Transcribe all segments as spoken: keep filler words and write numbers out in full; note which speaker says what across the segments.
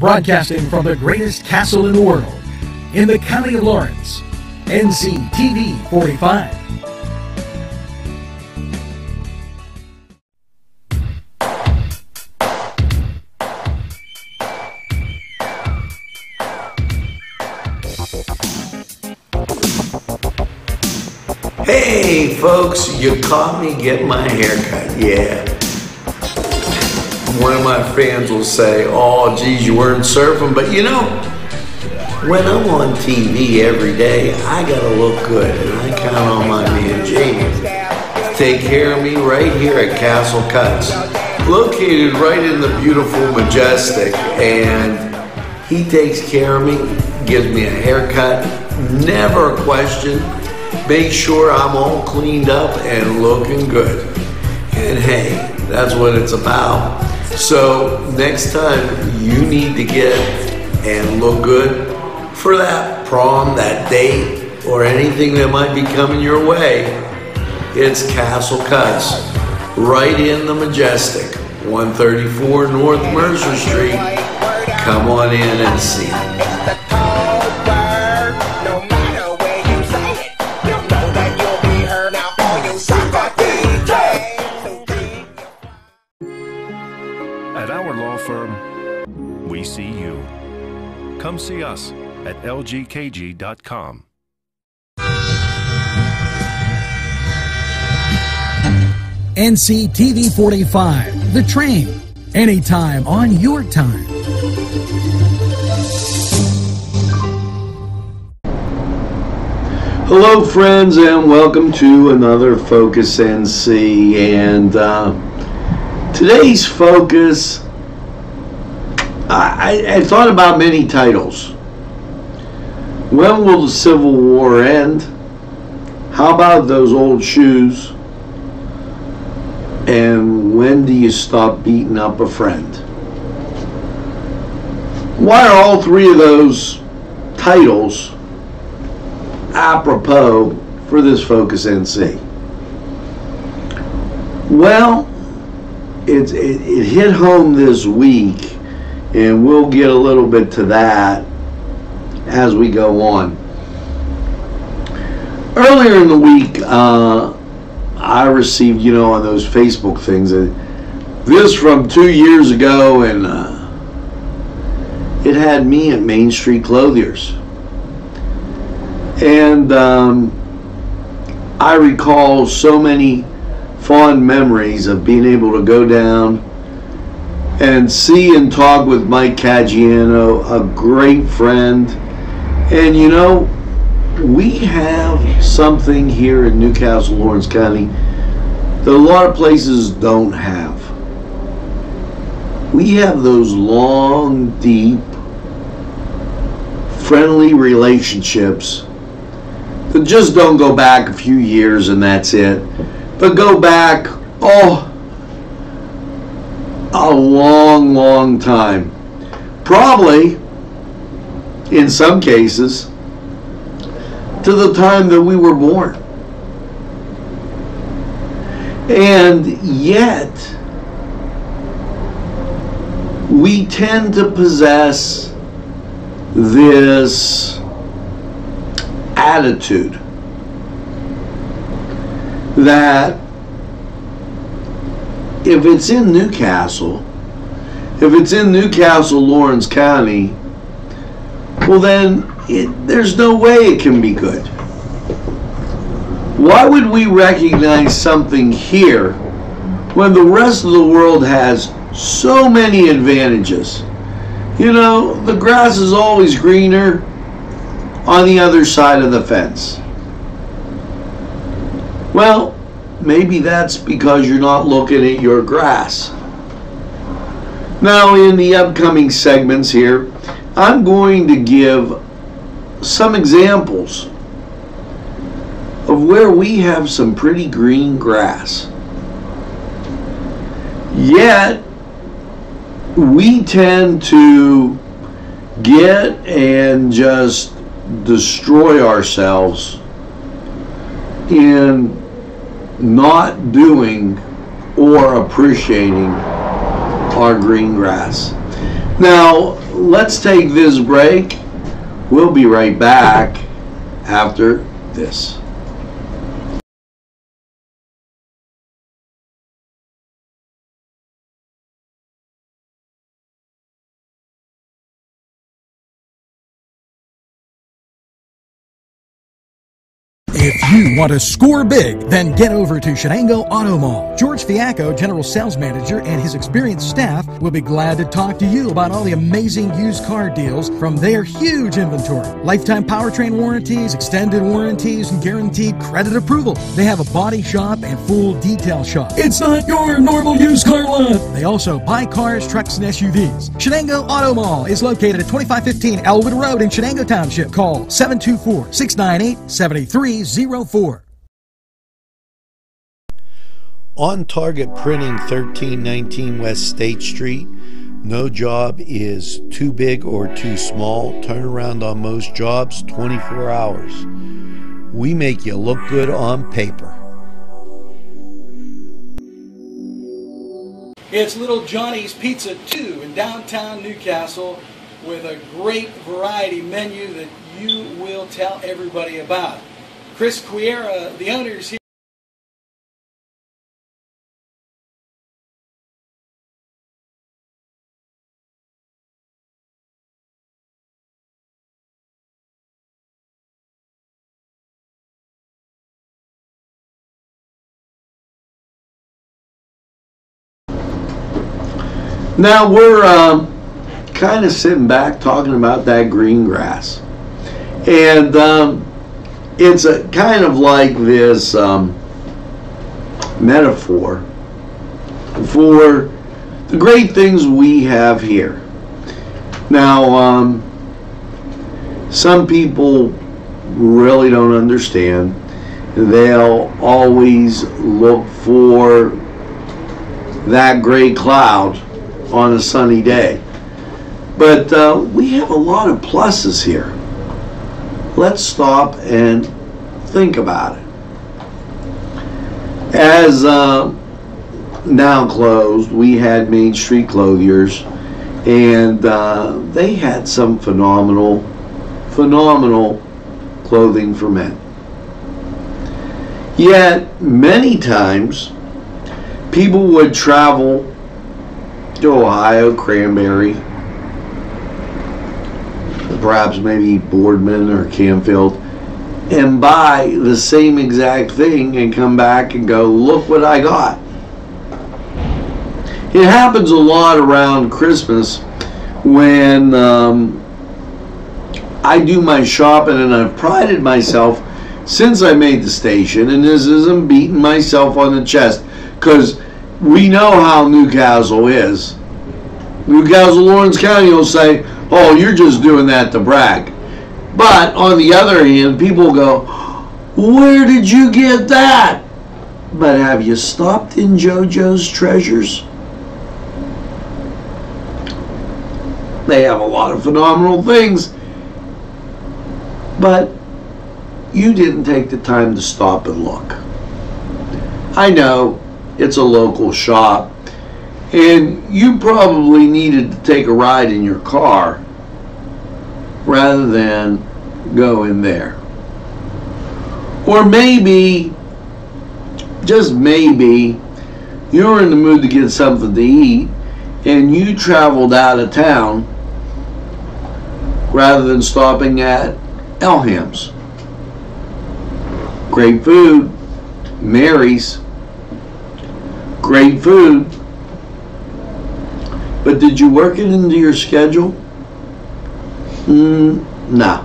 Speaker 1: broadcasting from the greatest castle in the world, in the county of Lawrence, N C T V forty-five.
Speaker 2: Hey folks, you caught me getting my hair cut, yeah. One of my fans will say, oh geez, you weren't surfing, but you know, when I'm on T V every day, I gotta look good, and I count on my man Jamie to take care of me right here at Castle Cuts, located right in the beautiful Majestic, and he takes care of me, gives me a haircut, never a question. Make sure I'm all cleaned up and looking good. And hey, that's what it's about. So next time you need to get and look good for that prom, that date, or anything that might be coming your way, it's Castle Cuts, right in the Majestic, one thirty-four North Mercer Street. Come on in and see.
Speaker 3: At our law firm, we see you. Come see us at L G K G dot com.
Speaker 1: N C T V forty-five, The Train, anytime on your time.
Speaker 2: Hello friends, and welcome to another Focus N C, and uh, today's focus, I, I, I thought about many titles. When will the Civil War end? How about those old shoes? And when do you stop beating up a friend? Why are all three of those titles apropos for this Focus N C? Well, It, it, it hit home this week, and we'll get a little bit to that as we go on. Earlier in the week, uh, I received, you know, on those Facebook things, uh, this from two years ago, and uh, it had me at Main Street Clothiers. And um, I recall so many fond memories of being able to go down and see and talk with Mike Caggiano, a great friend. And you know, we have something here in Newcastle, Lawrence County that a lot of places don't have. We have those long, deep, friendly relationships that just don't go back a few years and that's it, but go back, oh, a long, long time. Probably, in some cases, to the time that we were born. And yet, we tend to possess this attitude that if it's in Newcastle, if it's in Newcastle, Lawrence County, well then it, there's no way it can be good. Why would we recognize something here when the rest of the world has so many advantages? You know, the grass is always greener on the other side of the fence. Well, maybe that's because you're not looking at your grass. Now, in the upcoming segments here, I'm going to give some examples of where we have some pretty green grass. Yet, we tend to get and just destroy ourselves in not doing or appreciating our green grass. Now, let's take this break. We'll be right back after this.
Speaker 1: If you want to score big, then get over to Shenango Auto Mall. George Fiacco, General Sales Manager, and his experienced staff will be glad to talk to you about all the amazing used car deals from their huge inventory. Lifetime powertrain warranties, extended warranties, and guaranteed credit approval. They have a body shop and full detail shop. It's not your normal used car lot. They also buy cars, trucks, and S U Vs. Shenango Auto Mall is located at twenty-five fifteen Elwood Road in Shenango Township. Call seven two four, six nine eight, seven three zero four.
Speaker 2: On Target Printing, thirteen nineteen West State Street. No job is too big or too small. Turnaround on most jobs, twenty-four hours. We make you look good on paper.
Speaker 4: It's Little Johnny's Pizza two in downtown Newcastle with a great variety menu that you will tell everybody about. Chris Quiera, the owner, is here.
Speaker 2: Now we're um, kind of sitting back talking about that green grass, and um, it's a kind of like this um, metaphor for the great things we have here. Now, um, some people really don't understand. They'll always look for that gray cloud on a sunny day. But uh, we have a lot of pluses here. Let's stop and think about it. As uh, now closed, we had Main Street Clothiers, and uh, they had some phenomenal, phenomenal clothing for men. Yet, many times, people would travel to Ohio, Cranberry, perhaps maybe Boardman or Canfield, and buy the same exact thing and come back and go, look what I got. It happens a lot around Christmas when um, I do my shopping, and I've prided myself since I made the station, and this isn't beating myself on the chest, because we know how Newcastle is. Newcastle, Lawrence County will say, oh, you're just doing that to brag. But on the other hand, people go, where did you get that? But have you stopped in JoJo's Treasures? They have a lot of phenomenal things, but you didn't take the time to stop and look. I know it's a local shop, and you probably needed to take a ride in your car rather than go in there. Or maybe, just maybe, you're in the mood to get something to eat, and you traveled out of town rather than stopping at Elham's. Great food, Mary's, great food, but did you work it into your schedule? Mm, no.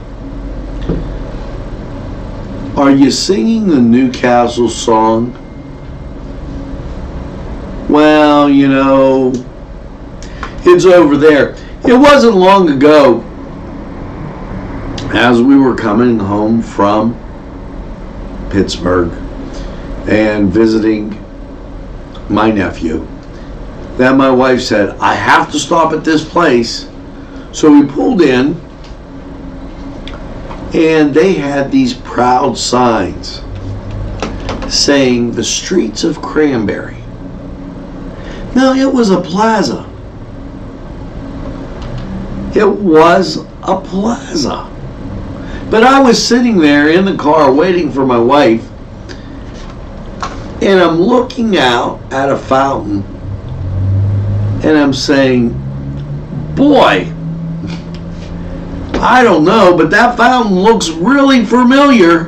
Speaker 2: Are you singing the Newcastle song? Well, you know, it's over there. It wasn't long ago, as we were coming home from Pittsburgh and visiting my nephew, that my wife said, I have to stop at this place. So we pulled in, and they had these proud signs saying the streets of Cranberry. Now, it was a plaza. It was a plaza. But I was sitting there in the car waiting for my wife, and I'm looking out at a fountain, and I'm saying, boy, I don't know, but that fountain looks really familiar.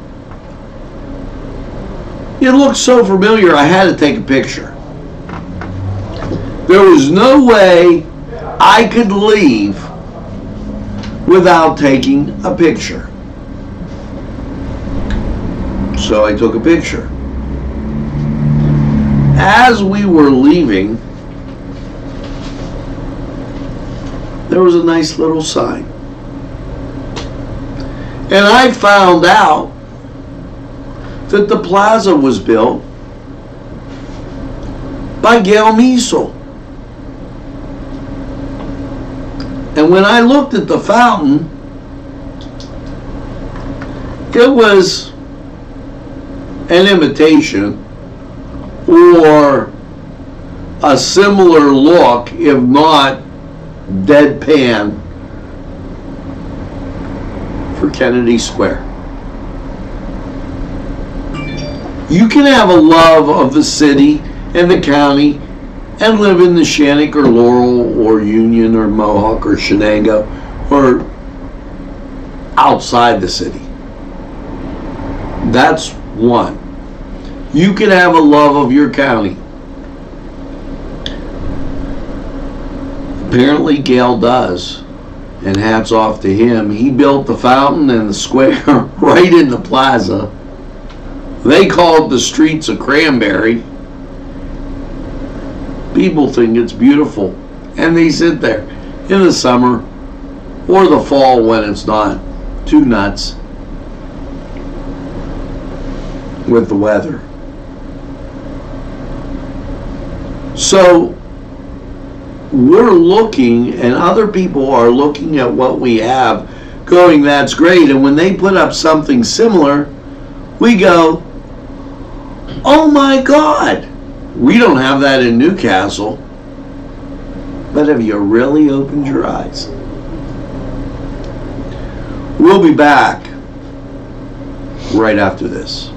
Speaker 2: It looked so familiar, I had to take a picture. There was no way I could leave without taking a picture. So I took a picture. As we were leaving, there was a nice little sign. And I found out that the plaza was built by Gail Measle. And when I looked at the fountain, it was an imitation or a similar look, if not deadpan, for Kennedy Square. You can have a love of the city and the county and live in the Shannick or Laurel or Union or Mohawk or Shenango or outside the city. That's one. You can have a love of your county. Apparently Gale does, and hats off to him. He built the fountain and the square right in the plaza. They call it the streets of Cranberry. People think it's beautiful, and they sit there in the summer or the fall when it's not too nuts with the weather. So we're looking, and other people are looking at what we have, going, that's great. And when they put up something similar, we go, oh my God, we don't have that in Newcastle. But have you really opened your eyes? We'll be back right after this.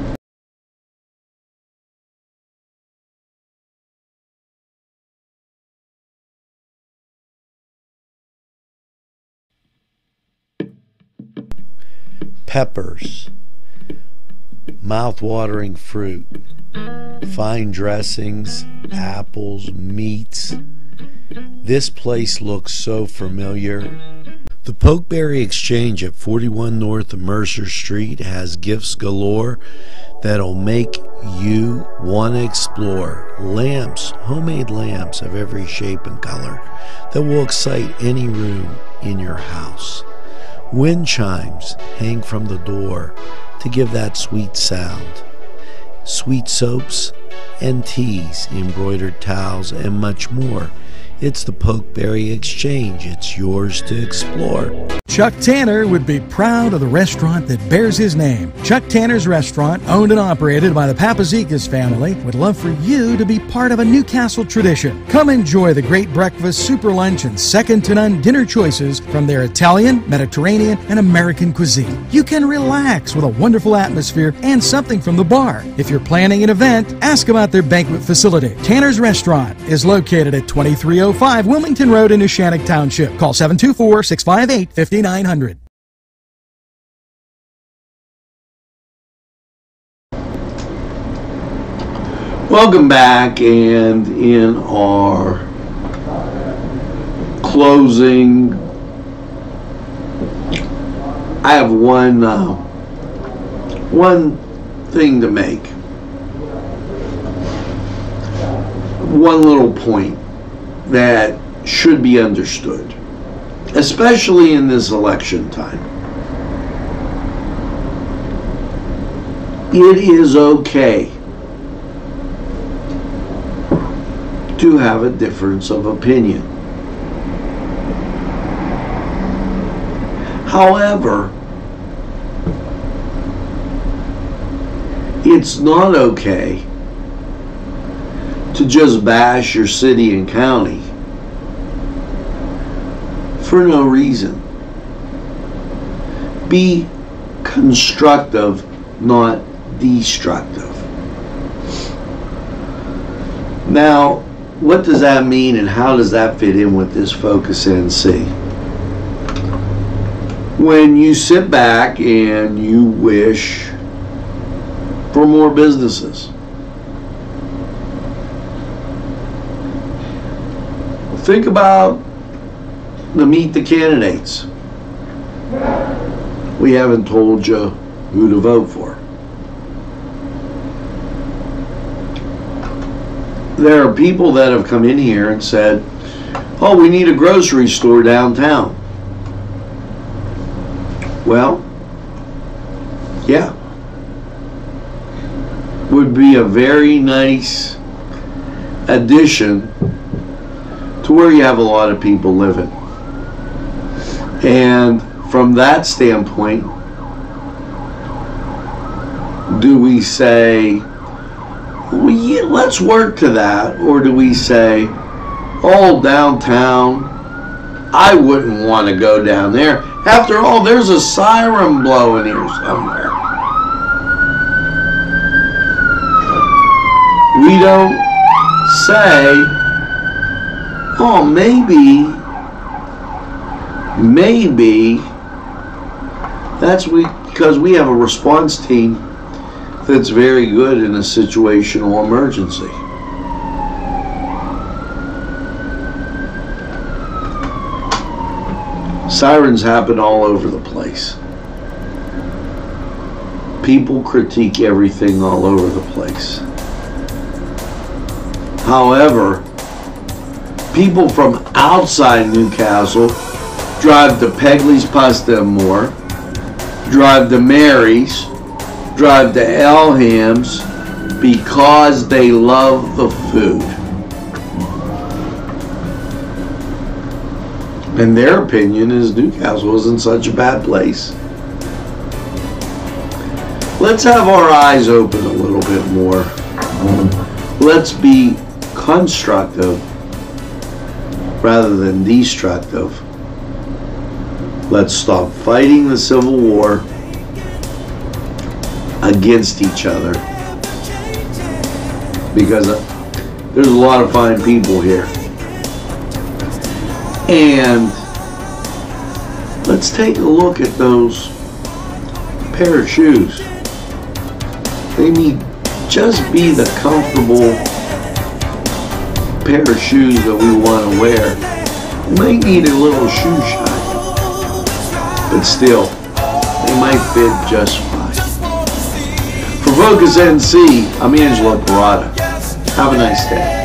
Speaker 2: Peppers, mouth-watering fruit, fine dressings, apples, meats. This place looks so familiar. The Pokeberry Exchange at forty-one North Mercer Street has gifts galore that'll make you want to explore. Lamps, homemade lamps of every shape and color that will excite any room in your house. Wind chimes hang from the door to give that sweet sound. Sweet soaps and teas, embroidered towels, and much more. It's the Pokeberry Exchange. It's yours to explore.
Speaker 1: Chuck Tanner would be proud of the restaurant that bears his name. Chuck Tanner's Restaurant, owned and operated by the Papazikas family, would love for you to be part of a Newcastle tradition. Come enjoy the great breakfast, super lunch, and second-to-none dinner choices from their Italian, Mediterranean, and American cuisine. You can relax with a wonderful atmosphere and something from the bar. If you're planning an event, ask about their banquet facility. Tanner's Restaurant is located at twenty-three oh five Wilmington Road in Neshannock Township. Call seven two four, six five eight, five nine zero zero.
Speaker 2: Welcome back, and in our closing, I have one uh, one thing to make. One little point that should be understood, especially in this election time. It is okay to have a difference of opinion. However, it's not okay to just bash your city and county for no reason. Be constructive, not destructive. Now, what does that mean and how does that fit in with this Focus N C? When you sit back and you wish for more businesses, think about the Meet the Candidates. We haven't told you who to vote for. There are people that have come in here and said, oh, we need a grocery store downtown. Well, yeah. Would be a very nice addition to where you have a lot of people living. And from that standpoint, do we say, well, yeah, let's work to that, or do we say, oh, downtown, I wouldn't want to go down there. After all, there's a siren blowing here somewhere. We don't say, oh, maybe, maybe, that's we because we have a response team that's very good in a situational emergency. Sirens happen all over the place. People critique everything all over the place. However, people from outside Newcastle drive to Pegley's Pasta and More, drive to Mary's, drive to Elham's because they love the food. And their opinion is Newcastle isn't such a bad place. Let's have our eyes open a little bit more. Let's be constructive rather than destructive. Let's stop fighting the Civil War against each other, because there's a lot of fine people here. And let's take a look at those pair of shoes. They need just be the comfortable pair of shoes that we want to wear. They might need a little shoe shine, but still, they might fit just fine. For Focus N C, I'm Angelo Parada. Have a nice day.